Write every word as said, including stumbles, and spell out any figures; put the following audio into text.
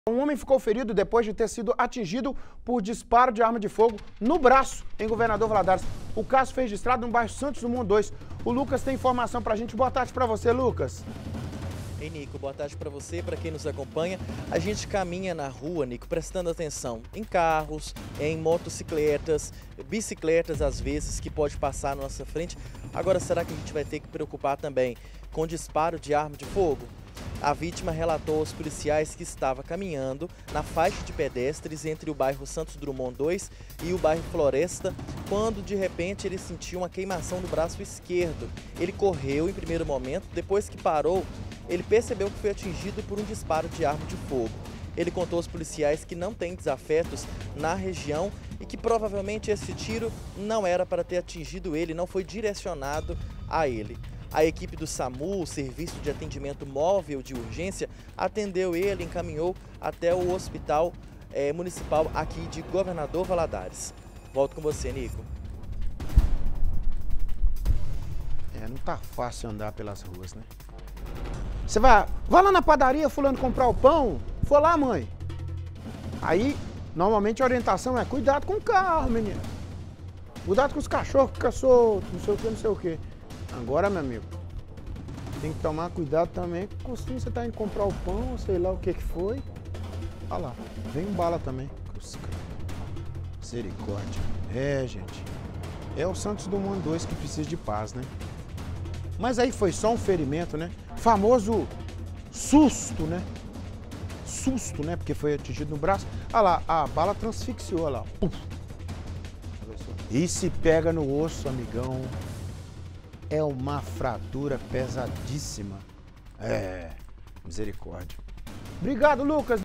Um homem ficou ferido depois de ter sido atingido por disparo de arma de fogo no braço, em Governador Valadares. O caso foi registrado no bairro Santos Dumont dois. O Lucas tem informação pra gente. Boa tarde pra você, Lucas. Ei, Nico, boa tarde para você e para quem nos acompanha. A gente caminha na rua, Nico, prestando atenção em carros, em motocicletas, bicicletas às vezes, que pode passar na nossa frente. Agora, será que a gente vai ter que preocupar também com disparo de arma de fogo? A vítima relatou aos policiais que estava caminhando na faixa de pedestres entre o bairro Santos Dumont dois e o bairro Floresta, quando de repente ele sentiu uma queimação no braço esquerdo. Ele correu em primeiro momento, depois que parou, ele percebeu que foi atingido por um disparo de arma de fogo. Ele contou aos policiais que não tem desafetos na região e que provavelmente esse tiro não era para ter atingido ele, não foi direcionado a ele. A equipe do SAMU, o Serviço de Atendimento Móvel de Urgência, atendeu ele e encaminhou até o Hospital é, Municipal aqui de Governador Valadares. Volto com você, Nico. É, não tá fácil andar pelas ruas, né? Você vai, vai lá na padaria, fulano, comprar o pão. Foi lá, mãe. Aí, normalmente a orientação é cuidado com o carro, menino. Cuidado com os cachorros que ficam soltos, não sei o que, não sei o que. Agora, meu amigo, tem que tomar cuidado também. Costume você tá indo comprar o pão, sei lá o que que foi. Olha lá, vem bala também. Misericórdia. É, gente. É o Santos Dumont dois que precisa de paz, né? Mas aí foi só um ferimento, né? Famoso susto, né? Susto, né? Porque foi atingido no braço. Olha lá, a bala transfixiou, olha lá. Uf. E se pega no osso, amigão, é uma fratura pesadíssima. É, misericórdia. Obrigado, Lucas.